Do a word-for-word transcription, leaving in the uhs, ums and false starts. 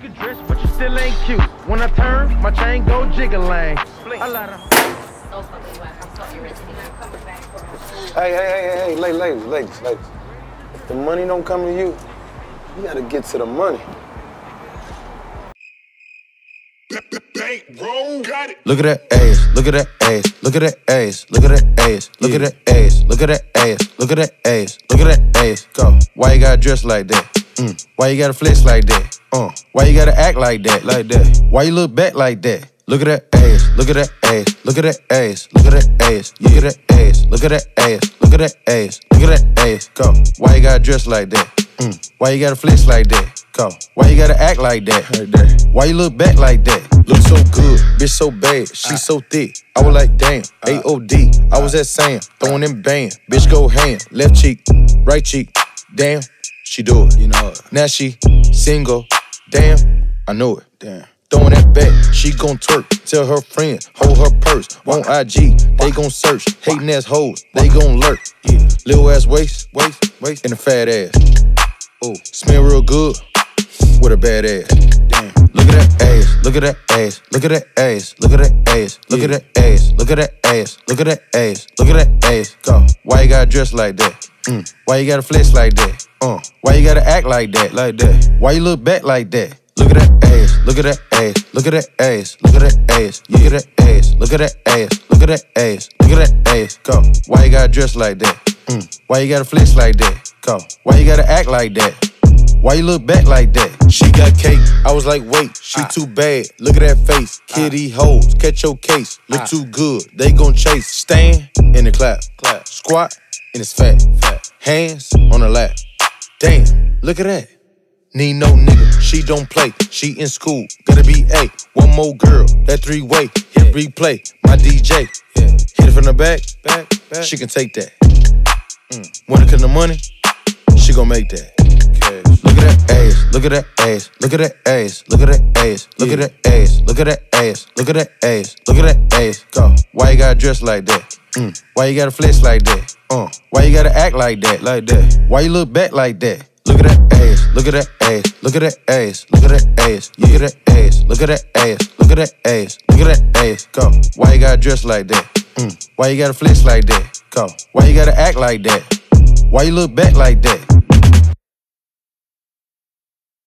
can dress, but you still ain't cute. When I turn, my chain go jiggling. I let her. Hey, hey, hey, hey, hey, ladies, ladies, ladies. If the money don't come to you, you gotta get to the money. Look at that ass, look at that ass, look at that ass, look at that ass, look at that ass, look at that ass, look at that ass, look at that ass. Go. Why you gotta dress like that? Mm. Why you gotta flex like that? Uh. Why you gotta act like that? Like that? Why you look back like that? Look at that ass, look at that ass, look at that ass, look at that ass, look at that ass, look at that ass, look at that ass, look at that ass. Go. Why you gotta dress like that? Mm. Why you gotta flex like that? Go. Why you gotta act like that? Like that? Why you look back like that? Look so good, bitch so bad, she so thick. I was like, damn, A O D. I was at Sam, throwing them band. Bitch go hand, left cheek, right cheek. Damn, she do it. You know it. Now she single. Damn, I know it. Damn. Throwing that back, she gon' twerk. Tell her friends, hold her purse. On I G, they gon' search. Hating ass hoes, they gon' lurk. Yeah. Little ass waist, waist, waist, and a fat ass. Ooh, smell real good with a bad ass. Damn. Look at that ass, look at that ass, look at that ass, look at that ass, look at that ass, look at that ass, look at that ass, look at that ass. Go. Why you gotta dress like that? Mm. Why you gotta flex like that? Uh. Why you gotta act like that? Like that? Why you look back like that? Look at that ass, look at that ass, look at that ass, look at that ass, look at that ass, look at that ass, look at that ass, look at that ass. Go. Why you gotta dress like that? Mm. Why you gotta flex like that? Go. Why you gotta act like that? Why you look back like that? She got cake, I was like, wait, she too bad. Look at that face, kitty hoes, catch your case. Look too good, they gon' chase. Stand in the clap, clap. Squat in his fat, fat. Hands on her lap. Damn, look at that. Need no nigga, she don't play. She in school, gotta be A. One more girl, that three-way. Hit replay, my D J. Yeah. Hit it from the back, back, back. She can take that. Mm. When it come to money, she gon' make that. Look at that ass, look at that ass, look at that ass, look at that ass, look at that ass, look at that ass, look at that ass, look at that ass. Go. Why you gotta dress like that? Mm. Why you gotta flex like that? Uh. Why you gotta act like that? Like that? Why you look back like that? Look at that ass, look at that ass, look at that ass, look at that ass, look at that ass, look at that ass, look at that ass, look at that ass. Go. Why you gotta dress like that? Mm. Why you gotta flex like that? Go. Why you gotta act like that? Why you look back like that?